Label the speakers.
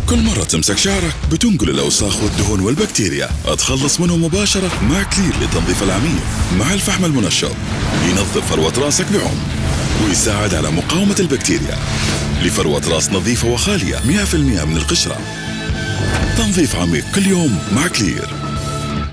Speaker 1: كل مرة تمسك شعرك بتنقل الأوساخ والدهون والبكتيريا. أتخلص منهم مباشرة مع كلير للتنظيف العميق مع الفحم المنشط. ينظف فروة راسك بعمق ويساعد على مقاومة البكتيريا. لفروة راس نظيفة وخالية 100% من القشرة. تنظيف عميق كل يوم مع كلير.